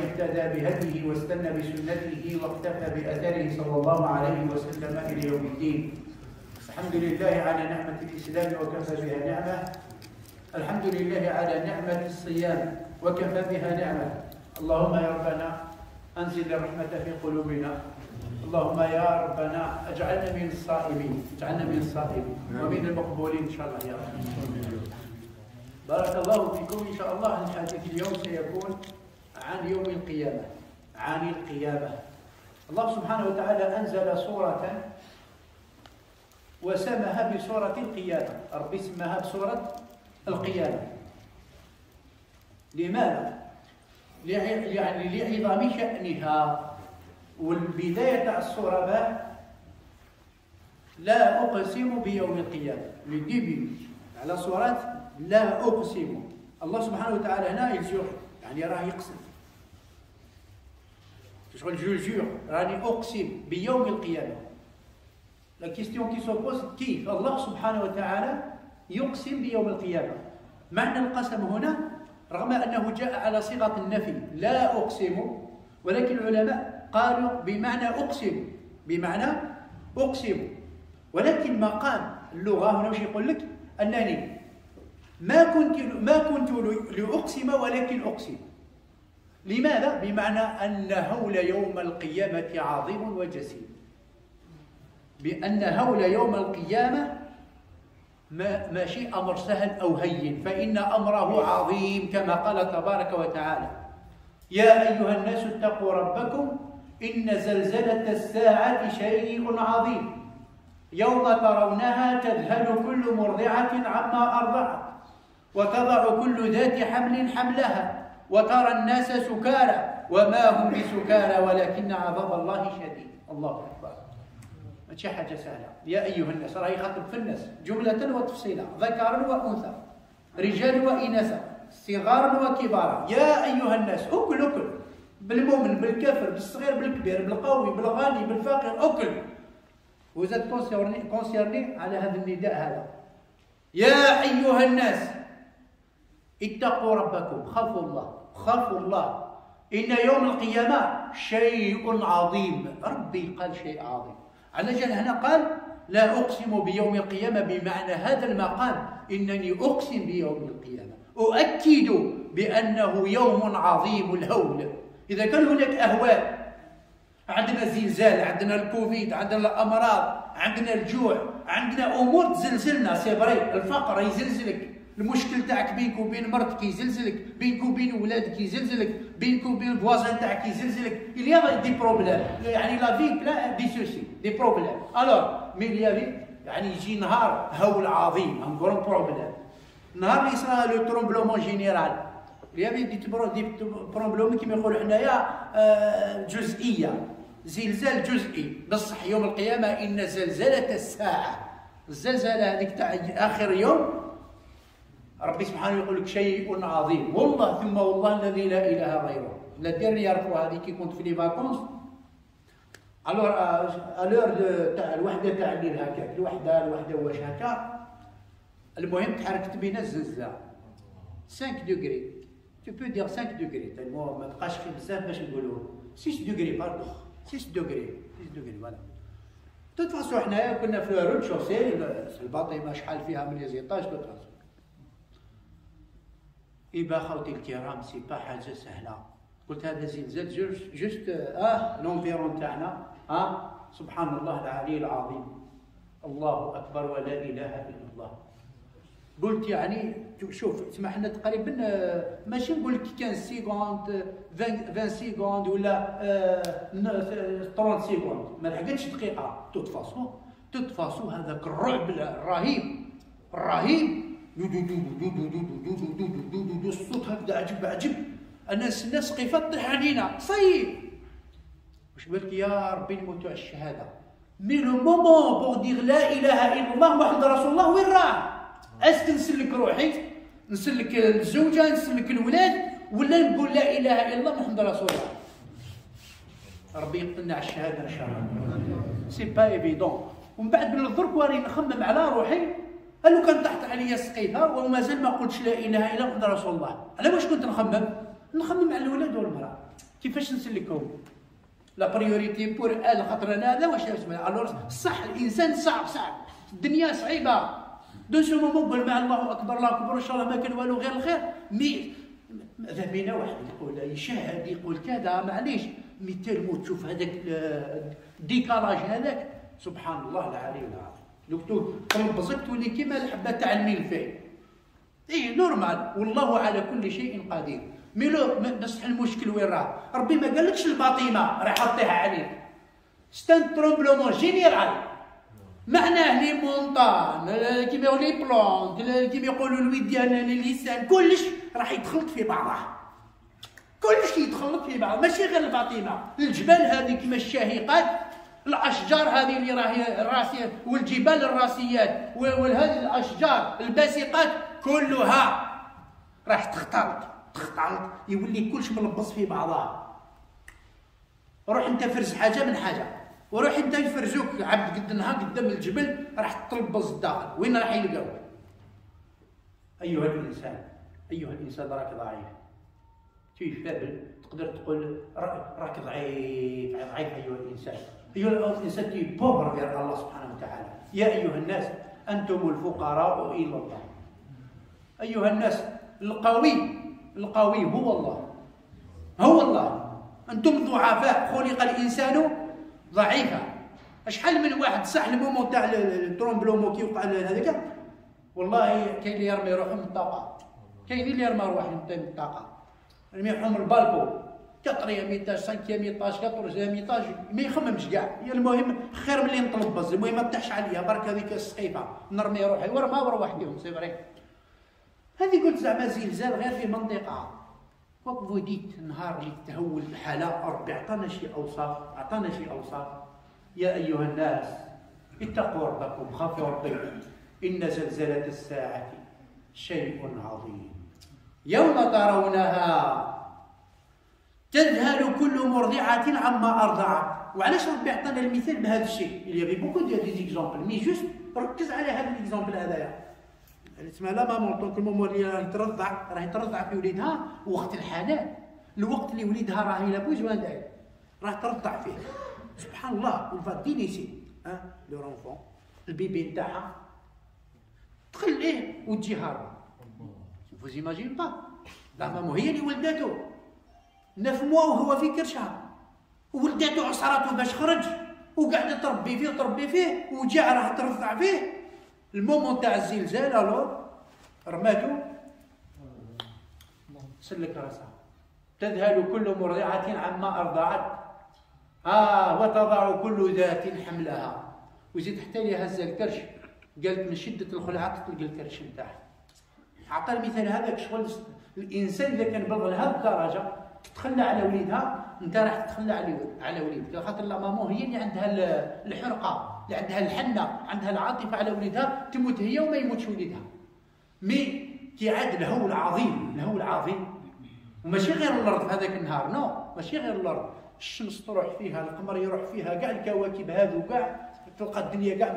اهتدى بهديه واستنى بسنته واقتفى بأثره صلى الله عليه وسلم إلى يوم الدين. الحمد لله على نعمة الإسلام وكفى بها نعمة. الحمد لله على نعمة الصيام وكفى بها نعمة. اللهم يا ربنا أنزل الرحمة في قلوبنا. اللهم يا ربنا اجعلنا من الصائمين، اجعلنا من الصائمين ومن المقبولين إن شاء الله يا رب. بارك الله فيكم. إن شاء الله الحديث اليوم سيكون عن يوم القيامة، عن القيامة. الله سبحانه وتعالى أنزل سورة وسماها بسورة القيامة. ربي سماها بسورة القيامة. لماذا؟ يعني لعظم شأنها. والبداية تاع السورة لا أقسم بيوم القيامة. للديبي على سورة لا أقسم. الله سبحانه وتعالى هنا يجور، يعني راه يقسم. شغل جور راني أقسم بيوم القيامة. لا كيستيون كي سوبوز كيف الله سبحانه وتعالى يقسم بيوم القيامة. معنى القسم هنا رغم أنه جاء على صيغة النفي لا أقسم، ولكن العلماء قالوا بمعنى أقسم، بمعنى أقسم. ولكن مقام اللغة هنا واش يقول لك؟ أنني ما كنت لأقسم ولكن أقسم. لماذا؟ بمعنى أن هول يوم القيامة عظيم وجسيم. بأن هول يوم القيامة ماشي أمر سهل أو هين، فإن أمره عظيم كما قال تبارك وتعالى: يا أيها الناس اتقوا ربكم إن زلزلة الساعة شيء عظيم يوم ترونها تذهل كل مرضعة عما أرضعت وتضع كل ذات حمل حملها وترى الناس سكارى وما هم بسكارى ولكن عذاب الله شديد. الله أكبر. ماشي حاجة سهلة. يا أيها الناس راه يخاطب في الناس جملة وتفصيلا، ذكرا وأنثى، رجال وإناثا، صغارا وكبارا. يا أيها الناس أكل بالمؤمن بالكافر بالصغير بالكبير بالقوي بالغني بالفقير أكل. وزاد كونسيرني على هذا النداء هذا. يا أيها الناس اتقوا ربكم، خافوا الله إن يوم القيامة شيء عظيم. ربي قال شيء عظيم. على جال هنا قال لا أقسم بيوم القيامة، بمعنى هذا المقام إنني أقسم بيوم القيامة، أؤكد بأنه يوم عظيم الهول. إذا كان هناك أهوال، عندنا زلزال، عندنا الكوفيد، عندنا الأمراض، عندنا الجوع، عندنا أمور تزلزلنا. سي فري، الفقر يزلزلك، المشكل تاعك بينك وبين مرتك يزلزلك، بينك وبين ولادك يزلزلك، بينك وبين الفوازان تاعك يزلزلك. il y a دي بروبليم، يعني لا في بلا دي سوسي دي بروبليم. الوغ مين يعني يجي نهار هول عظيم، ان كرون بروبليم. نهار اللي يصرى لو ترومبلومون جينيرال، دي بروبلوم كيما يقولوا حنايا جزئيه، زلزال جزئي. بصح يوم القيامه ان زلزله الساعه، الزلزله هذيك تاع اخر يوم، ربي سبحانه يقول لك شيء عظيم. والله ثم والله الذي لا اله غيره. لا ديرني يعرفوا هذه كي كنت في لي فاكونس، الوغ الور تاع الوحده تاع الليل هكاك، الوحده واش هكا. المهم تحركت بينا الزلزال 5 دوغري، tu peux dire 5 دوغري، تما ما بقاش في بزاف باش نقولوا 6 دوغري باردون، 6 دوغري فوالا. توت فاسون حنايا كنا في رود شوسي، الباطيمه شحال فيها من لي زيطاج. توت فاسون إبا خوتي الكرام سي با حاجة سهلة. قلت هذا زلزال جوست لونفيرون تاعنا. سبحان الله العلي العظيم، الله أكبر ولا إله إلا الله. قلت يعني شوف اسمح حنا تقريبا ماشي نقول لك 15 سيكوند 20 سيكوند ولا 30 سيكوند، ما لحقتش دقيقة. توت فاسون هذاك الرعب الرهيب الصوت هكذا عجب. الناس قفات طيح علينا صيب. واش بالك يا ربي نموتوا على الشهاده. مي لو مومون بور دير لا اله الا الله محمد رسول الله وين راه؟ اسك نسلك روحي، نسلك الزوجه، نسلك الولاد، ولا نقول لا اله الا الله محمد رسول الله؟ ربي يقتلنا على الشهاده ان شاء الله. سي با ايفيدون. ومن بعد من الدرك وراني نخمم على روحي، لو كان طاحت عليا سقيتها ومازال ما قلتش لا اله الا محمد رسول الله، على واش كنت نخمم على الولاد والمراه. كيفاش نسلكهم؟ لا بريوريتي بور الخطر هذا واش اسمه الوغ صح الانسان صعب الدنيا صعيبه دون سو مومون قول مع الله اكبر الله اكبر ان شاء الله ما كان والو غير الخير مي ماذا بينا واحد يقول يشاهد يقول كذا معليش مي تالمو تشوف هذاك الديكالاج هذاك سبحان الله العلي العظيم لو تنبزك تولي كيما الحبه تاع الملفي اي نورمال والله على كل شيء قدير مي لو بصح المشكل وين راه ربي ما قالكش الباطمه راه حطيها عليك ستان ترومبلومون جينيرال معناه لي مونطان كيما يقولوا لي بلونت كيما يقولوا الوديان اللسان كلش راح يتخلط في بعضه كلش يتخلط في بعض ماشي غير الباطمه الجبال هذه كيما الشاهقات الاشجار هذه اللي راهي الراسيه والجبال الراسيات وهذه الاشجار الباسقات كلها راح تختلط يولي كلش ملبس في بعضها روح انت فرز حاجه من حاجه وروح انت يفرزوك عبد قد النهار قدام الجبل راح تلبس الداخل وين راح يلقاوك ايها الانسان راك ضعيف فابل تقدر تقول راك ضعيف ايها الانسان تي بوغر غير الله سبحانه وتعالى يا ايها الناس انتم الفقراء الى الله ايها الناس القوي هو الله انتم ضعفاء خلق الانسان ضعيفه شحال من واحد صح المومون تاع الترومبلومو كي وقع هذاك والله كاين اللي يرمي روحه من الطاقه كاين اللي يرمي روحه من الطاقه يرميهم البالكو 4 ايطاج 5 ايطاج 14 ايطاج ما يخممش كاع المهم خير من اللي نطلبز المهم ما تطيحش عليا برك هذيك السقيفه نرمي روحي ورمى وروح بهم سي فري هذه قلت زعما زلزال غير في منطقه وقت وديت النهار اللي تهول الحاله ربي عطانا شي اوصاف يا ايها الناس اتقوا ربكم خافوا ربكم ان زلزله الساعه شيء عظيم يوم ترونها تذهل كل مرضعه عما ارضعت وعلاش ربي عطانا المثال بهذا الشيء اللي يبي بوكو ديال دي زيكزامبل مي جوست ركز على هذا الاكزامبل هذايا تسمى لا مامون طونك المومون اللي راهي ترضع في وليدها وقت الحنان الوقت اللي وليدها راهي لا بوزوان داير راه ترضع فيه سبحان الله والفاتينيسي لو رونفون البيبي نتاعها تخليه وتجي هاربه فوز ايماجين با لا مامون هي اللي ولدته 9 موا وهو في كرشها وولدته عصراته باش خرج وقاعده تربي فيه وجا راه ترضع فيه المومون تاع الزلزال الو رماتو سلك راسها تذهل كل مرضعة عما أرضعت وتضع كل ذات حملها وزيد حتى لي هز الكرش قالت من شدة الخلعة تلقى الكرش نتاعها عطى المثال هذاك شغل الإنسان إذا كان بلغ لهذه الدرجة تتخلى على وليدها أنت راح تتخلى على وليدك خاطر لا مامون هي اللي عندها الحرقة اللي عندها الحنة عندها العاطفة على وليدها تموت هي وما يموتش وليدها مي كيعاد الهول عظيم وماشي غير الأرض في هذاك النهار ماشي غير الأرض الشمس تروح فيها القمر يروح فيها كاع الكواكب هذو كاع تلقى الدنيا كاع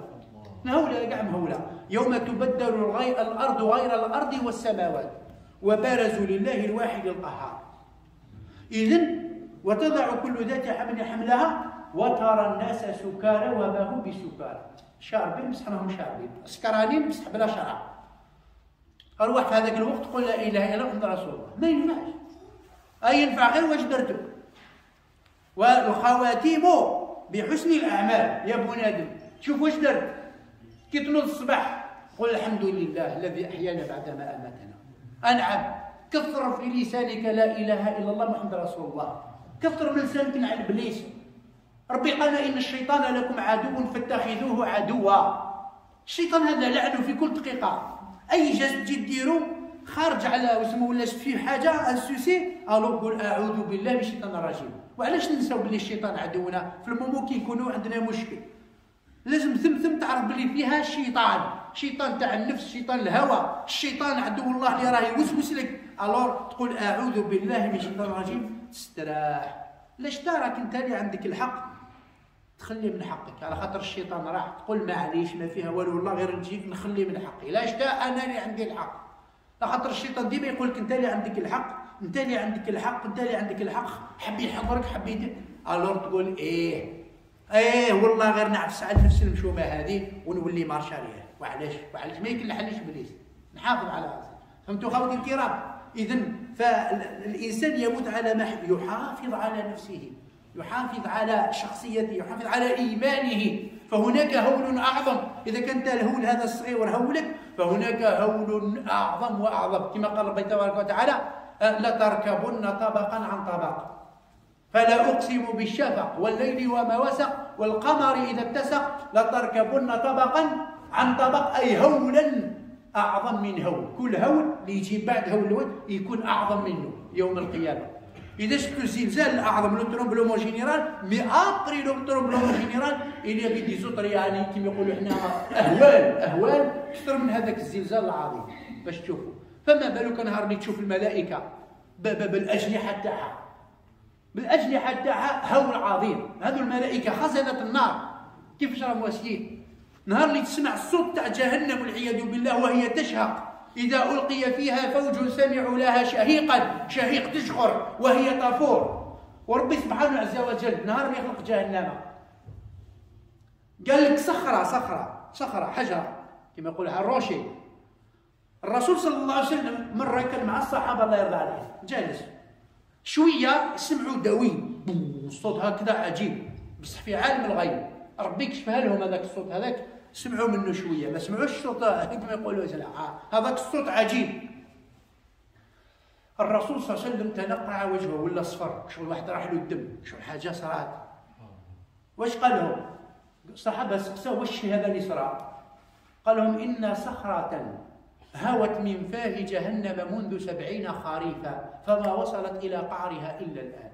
مهولة يوم تبدل الأرض غير الأرض والسماوات وبارزوا لله الواحد القهار إذن وتضع كل ذات حمل حملها وترى الناس سكارى وما هم بسكارى شاربين بصح ماهم شاربين سكرانين بصح بلا شراب اروح في هذاك الوقت تقول لا اله الا الله محمد رسول الله ما ينفعش ينفع غير واش درتو والخواتيم بحسن الاعمال يا بني ادم شوف واش درت كي تنوض الصباح قل الحمد لله الذي احيانا بعدما اماتنا انعم كثر في لسانك لا اله الا الله محمد رسول الله كثر من لسانك على ابليس ربي قال ان الشيطان لكم عدو فاتخذوه عدوا الشيطان هذا لعنه في كل دقيقه اي جست تجي ديرو خارج على واسمو ولا في حاجه السوسي الو قول اعوذ بالله من الشيطان الرجيم وعلاش ننساو بلي الشيطان عدونا في المومون كي يكونوا عندنا مشكل لازم ثم تعرف بلي فيها شيطان تاع النفس شيطان الهوى الشيطان عدو الله اللي راه يوسوس لك الور تقول اعوذ بالله من الشيطان الرجيم تستراح لاش تراك انت اللي عندك الحق تخلي من حقك على خاطر الشيطان راح تقول معليش ما فيها والو والله غير نجي نخلي من حقي لاش انا اللي عندي الحق على خاطر الشيطان ديما يقول لك انت اللي عندك الحق انت اللي عندك الحق، انت اللي عندك الحق، حبي يحضرك حبي يدير، الور تقول ايه والله غير نعفس على نفس المشومه هذه ونولي مارشاليه. وعلاش ما يمكن نحلش بليس، نحافظ على راسي. فهمتوا خوتي الكرام؟ اذا فالانسان يموت على ما يحافظ على نفسه، يحافظ على شخصيته، يحافظ على ايمانه. فهناك هول اعظم، اذا كانت الهول هذا الصغير هولك، فهناك هول اعظم واعظم، كما قال ربي تبارك وتعالى لتركبن طبقا عن طبق. فلا اقسم بالشفق والليل وما وسق والقمر اذا اتسق لتركبن طبقا عن طبق، اي هولا اعظم من هول. كل هول اللي يجي بعد هول الود يكون اعظم منه يوم القيامه. اذا شفتوا الزلزال الاعظم لو ترومبلومون جينيرال، مي ابري لو ترومبلومون جينيرال il y a des autres يعني كيما يقولوا حنا اهوال اكثر من هذاك الزلزال العظيم باش تشوفوا. فما بالك نهار اللي تشوف الملائكه بالاجنحه تاعها، بالاجنحه تاعها هول عظيم. هذو الملائكه خزنه النار كيفاش راهم واسيين. نهار اللي تسمع الصوت تاع جهنم والعياذ بالله وهي تشهق، إذا ألقي فيها فوج سمعوا لها شهيقا، شهيق تشخر وهي تفور. وربي سبحانه عز وجل نهار اللي يخلق جهنم قال لك صخرة حجر كما يقولها الروشي. الرسول صلى الله عليه وسلم مرة كان مع الصحابة الله يرضى عليهم جالس شوية سمعوا دوي الصوت هكذا عجيب، بصح في عالم الغيب ربي كشفها لهم هذاك الصوت هذاك، سمعوا منه شويه، ما سمعوش الصوت كما يقولوا هذاك الصوت عجيب. الرسول صلى الله عليه وسلم تنقع وجهه ولا صفر، شغل واحد راح له الدم، شغل حاجه صرات. واش قال لهم؟ الصحابه سقسوا واش هذا اللي صرا؟ قال لهم ان صخره هوت من فاه جهنم منذ 70 خريفا فما وصلت الى قعرها الا الان.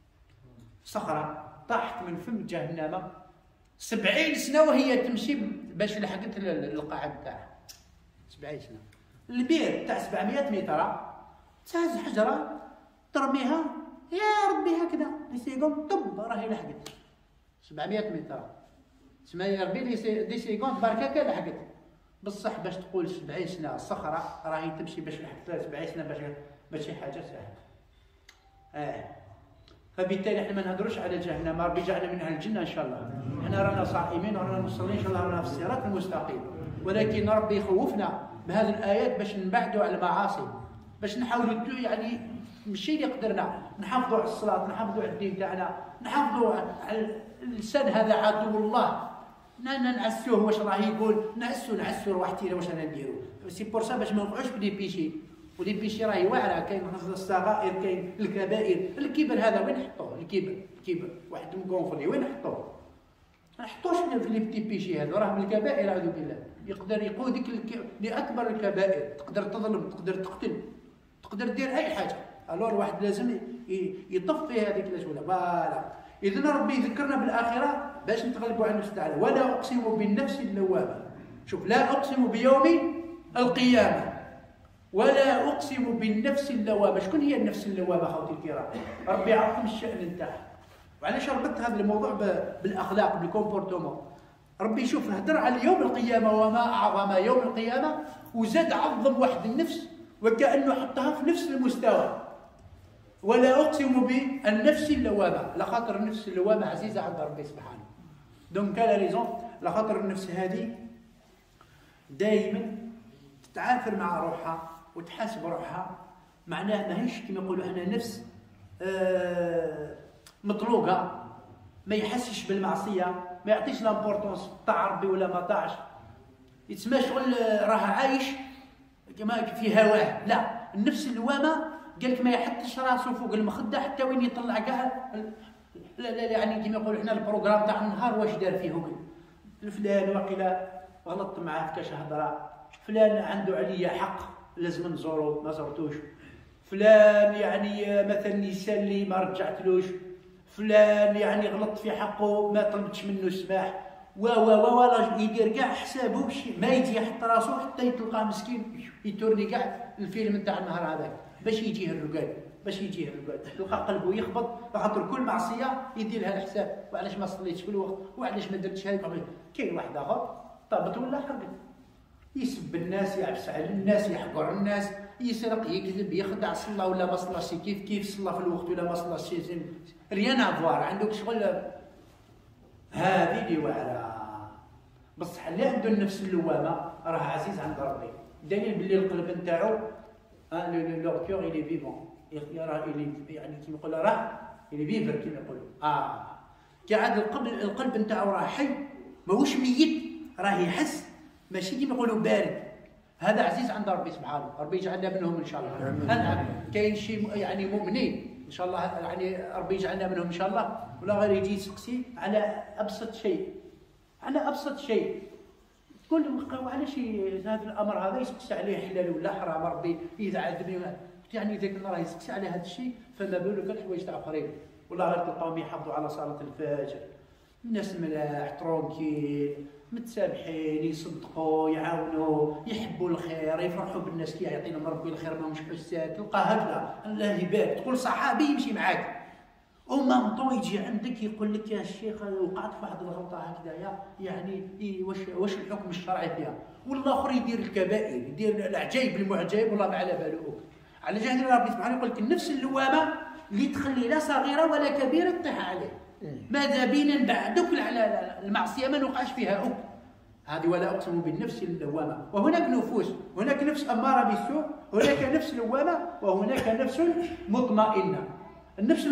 صخره طاحت من فم جهنم 70 سنة وهي تمشي باش لحقت القاع تاعها. 70 سنة. البير تاع 700 متر تهز حجرة ترميها يا ربي هكذا لسيكون طب راهي لحقت 700 متر. تسمى يا ربي دي سيكون برك هكا لحقت. بصح باش تقول 70 سنة الصخرة راهي تمشي باش لحقت 70 سنة باش حاجة سهلة. فبالتالي احنا ما نهضروش على جهنم، ربي جعلنا منها الجنه ان شاء الله. احنا رانا صائمين ورانا مصلين ان شاء الله، رانا في الصراط المستقيم، ولكن ربي يخوفنا بهذه الايات باش نبعدوا على المعاصي، باش نحاولوا يعني ماشي اللي قدرنا نحافظوا على الصلاه، نحافظوا على الدين تاعنا، نحافظوا على اللسان هذا عدو الله، نعسوه واش راه يقول، نعسو روحتينا واش رانا نديرو. سي بور سا باش ما نوقعوش بدي بيشي، ودي بيشي راهي واعره، كاين الصغائر كاين الكبائر. الكبر هذا وين نحطوه؟ الكبر واحد مقونفلي وين نحطوه؟ ما نحطوش في لي بتي بيشي هذا، راه من الكبائر اعوذ بالله، يقدر يقودك لاكبر الكبائر، تقدر تظلم، تقدر تقتل، تقدر دير اي حاجه. الور الواحد لازم يطفي هذيك الاشواء. فوالا اذا ربي يذكرنا بالاخره باش نتغلبوا على النفس تاعنا. ولا اقسم بالنفس اللوامه. شوف، لا اقسم بيوم القيامه ولا اقسم بالنفس اللوامه. شكون هي النفس اللوامه خوتي الكرام؟ ربي عظم الشان نتاعها. وعلاش ربطت هذا الموضوع بالاخلاق بالكومبورتمون؟ ربي يشوف هدر على يوم القيامه وما اعظم يوم القيامه، وزاد عظم واحد النفس وكانه حطها في نفس المستوى. ولا اقسم بالنفس اللوامه، لخاطر النفس اللوامه عزيزه عند ربي سبحانه. دونك كالا ريزون، لخاطر النفس هذه دائما تتعافر مع روحها وتحاسب روحها. معناه ماهيش كما يقولوا احنا نفس مطلوقه، ما يحسش بالمعصيه، ما يعطيش لامبورطونس طاع ربي ولا ما طاعش، يتسمى شغل راه عايش كما في هواه. لا، النفس اللوامه قال لك ما يحطش راسه فوق المخده حتى وين يطلع كاع يعني كما يقولوا احنا البروغرام تاع النهار واش دار فيهم. الفلان واقيلا غلطت معاه في كاش هضره، فلان عنده عليا حق لازم نزورو ما زرتوش، فلان يعني مثلا يسالي ما رجعتلوش، فلان يعني غلط في حقه ما طلبتش منه السماح، ولا يدير كاع حسابه ما يجي يحط راسو حتى يتلقى مسكين يتورني كاع الفيلم نتاع النهار هذاك باش يجيه الرقاد، تلقى قلبه يخبط خاطر كل معصيه يدير لها الحساب. وعلاش ما صليتش في الوقت، وعلاش ما درتش هذيك. كاين واحد اخر طابت ولا حرقت، يسب الناس، يعبس على الناس، يحقر الناس، يسرق يكذب يخدع، صلى ولا ما صلاش كيف صلى في الوقت ولا ما صلاش، ريان افوار عندك شغل. هذه اللي واعره. بصح اللي عنده النفس اللوامه راه عزيز عند ربي، دليل باللي القلب نتاعو لو كور الي فيفون، يعني كيما يقولوا راه الي فيفر كيما يقولوا. كي عاد القلب نتاعو راه حي ماهوش ميت، راه يحس، ماشي كيما يقولوا بارد. هذا عزيز عند ربي سبحانه، ربي يجعلنا منهم ان شاء الله. نعم كاين شي يعني مؤمنين ان شاء الله، يعني ربي يجعلنا منهم ان شاء الله، ولا غير يجي يسقسي على ابسط شيء، على ابسط شيء تقول له علاش هذا الامر هذا يسقسي عليه حلال ولا حرام، ربي اذا عذبني يعني اذا كنا راه يسقسي على هذا الشيء، فما بالك الحوايج تاع اخرين. والله غير تلقاهم يحافظوا على صلاه الفجر، الناس ملاح ترونكيل متسامحين، يصدقوا يعاونوا يحبوا الخير، يفرحوا بالناس كي يعطيهم ربي الخير، ماهمش حساد. تلقى هكذا الله يبارك، تقول صحابي يمشي معاك ومام طون يجي عندك يقول لك يا شيخ وقعت في واحد الغلطه هكذايا، يعني واش الحكم الشرعي فيها؟ والاخر يدير الكبائر، يدير العجائب المعجائب والله ما على باله. على جهل ربي سبحانه يقول لك النفس اللوامه اللي تخلي لا صغيره ولا كبيره تطيح عليه، ماذا بينا بعدك على المعصيه ما نوقعش فيها هذه. ولا اقسم بالنفس اللوامه. وهناك نفوس، هناك نفس اماره بالسوء، هناك نفس لوامه، وهناك نفس مطمئنه. النفس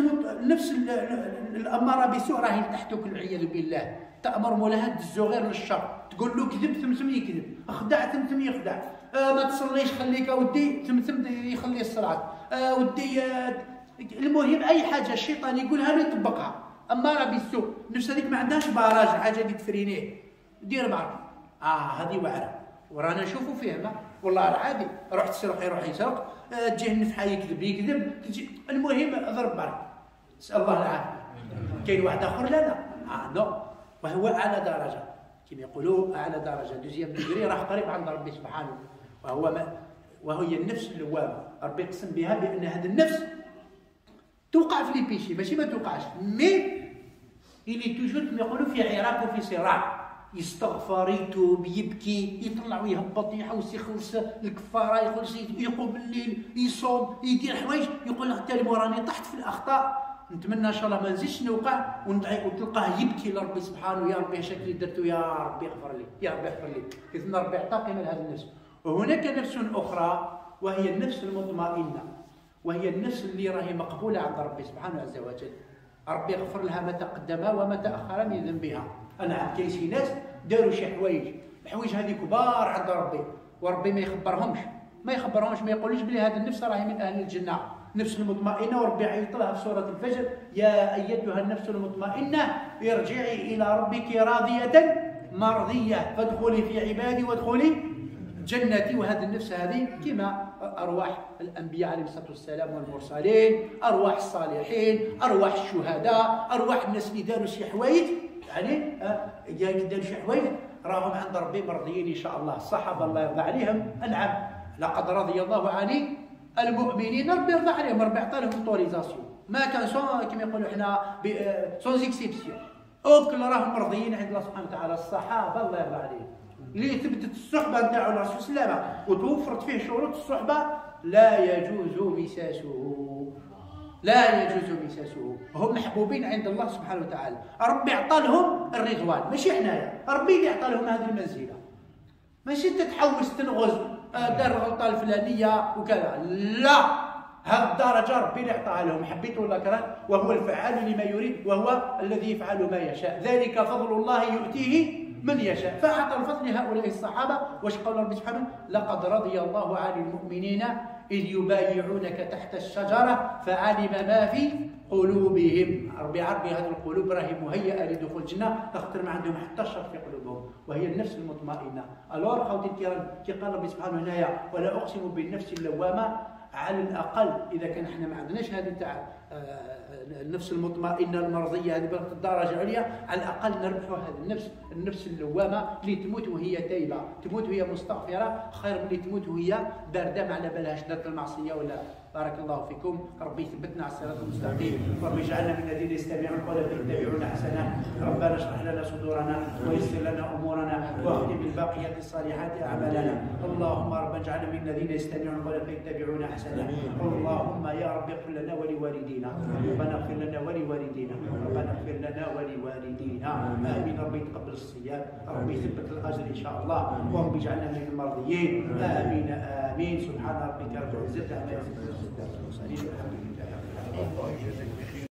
الاماره بالسوء راهي تحتك والعياذ بالله، تامر مولاها الزغير للشر، تقول له كذب ثم يكذب، اخدع ثم يخدع، ما تصليش خليك ودي ثم يخلي الصلاه، ودي المهم اي حاجه الشيطان يقولها له يطبقها. اماره بالسوء، النفس هذيك ما عندهاش باراج، حاجه اللي تفرينيه دير معك. هذه وعره ورانا نشوفوا فيها. والله عادي روح تسرق يروح يسرق، تجيه النفحه يكذب تجي، المهم ضرب برك. نسال الله العافيه. كاين واحد اخر لا نو، وهو اعلى درجه كما يقولوا، اعلى درجه دوزيام ديغري، راه قريب عند ربي سبحانه، وهي النفس اللوامه. ربي يقسم بها بان هذه النفس توقع في لي بيشي، ماشي ما توقعش، مي اللي توجور كما يقولوا في عراك وفي صراع، يستغفر يتوب يبكي يطلع ويهبط يحوس يخلص الكفاره، يخلص يقوم بالليل يصوم يدير حوايج، يقول لك تالي راني طحت في الاخطاء، نتمنى ان شاء الله ما نزيدش نوقع. وتلقاه يبكي لربي سبحانه، يا ربي اش اللي درتو، يا ربي اغفر لي، يا ربي اغفر لي. اذن ربي عطى قيمه لهذه النفس. وهناك نفس اخرى وهي النفس المطمئنه، وهي النفس اللي راهي مقبوله عند ربي سبحانه عز وجل، ربي يغفر لها ما تقدم وما تاخر من ذنبها. انا كاين شي ناس داروا شي حوايج، الحوايج هذه كبار عند ربي، وربي ما يخبرهمش، ما يقولوش بلي هذه النفس راهي من اهل الجنه، نفس المطمئنه. وربي عيط لها في سوره الفجر: يا ايتها النفس المطمئنه ارجعي الى ربك راضيه مرضيه فادخلي في عبادي وادخلي جنتي. وهذه النفس هذه كما ارواح الانبياء عليهم الصلاه والسلام والمرسلين، ارواح الصالحين، ارواح الشهداء، ارواح الناس اللي داروا شي حوايج، يعني داروا شي حوايج راهم عند ربي مرضيين ان شاء الله. الصحابه الله يرضى عليهم، انعم لقد رضي الله عن المؤمنين، ربي يرضى عليهم، ربي عطى لهم اوتوريزاسيون، ما كان كما يقولوا احنا سون اكسيبسيون، كل راهم مرضيين عند الله سبحانه وتعالى. الصحابه الله يرضى عليهم اللي ثبتت الصحبه نتاعو الرسول صلى الله عليه وسلم وتوفرت فيه شروط الصحبه، لا يجوز مساسه، هم محبوبين عند الله سبحانه وتعالى. ربي عطى لهم الرضوان، ماشي حنايا، ربي اللي عطى لهم هذه المنزله، ماشي انت تحوس تنغز دار الغلطه الفلانيه وكذا، لا، هذه الدرجه ربي اللي عطاها لهم، حبيت ولا كره، وهو الفعال لما يريد، وهو الذي يفعل ما يشاء، ذلك فضل الله يؤتيه من يشاء. فأعطى الفضل لهؤلاء الصحابة. واش قال ربي سبحانه؟ لقد رضي الله عن المؤمنين إذ يبايعونك تحت الشجرة فعلم ما في قلوبهم. ربي هذه القلوب راهي مهيئة لدخول الجنة، تخطر ما عندهم حتى الشر في قلوبهم، وهي النفس المطمئنة. ألور خوتي الكرام، كي قال ربي سبحانه هنايا: ولا أقسم بالنفس اللوامة، على الأقل إذا كان احنا ما عندناش هذه تاع النفس المطمئنه المرضيه هذه بالدرجه العليا، على الاقل نربحوا هذه النفس اللوامه اللي تموت وهي تايبه، تموت وهي مستغفره، خير من اللي تموت وهي بارده ما على بالهاش درت المعصيه ولا. بارك الله فيكم، ربي يثبتنا على الصراط المستقيم، ربي يجعلنا من الذين يستمعون القول فيتبعون احسنه. ربنا اشرح لنا صدورنا ويسر لنا امورنا واختم بالباقيات الصالحات اعمالنا. اللهم ربنا اجعلنا من الذين يستمعون القول فيتبعون احسنه. اللهم يا رب اغفر لنا ولوالدينا، ربنا اغفر لنا ولوالدينا، ربنا اغفر لنا ولوالدينا. امين. ربي يتقبل الصيام، ربي يثبت الاجر ان شاء الله، وربي يجعلنا من المرضيين. امين امين. سبحان ربك رب العزه عما يصفون.